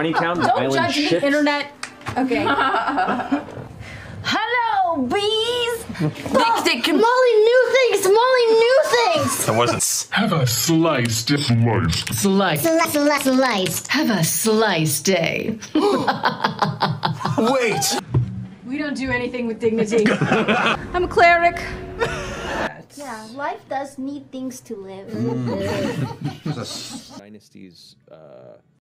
20 count? Don't Island judge shift? the internet. Okay. Hello, bees. Molly, new things. Molly, new things. That wasn't. Have a sliced. Sliced. Have a sliced day. Wait! We don't do anything with dignity. I'm a cleric. Yeah, life does need things to live. Dynasty's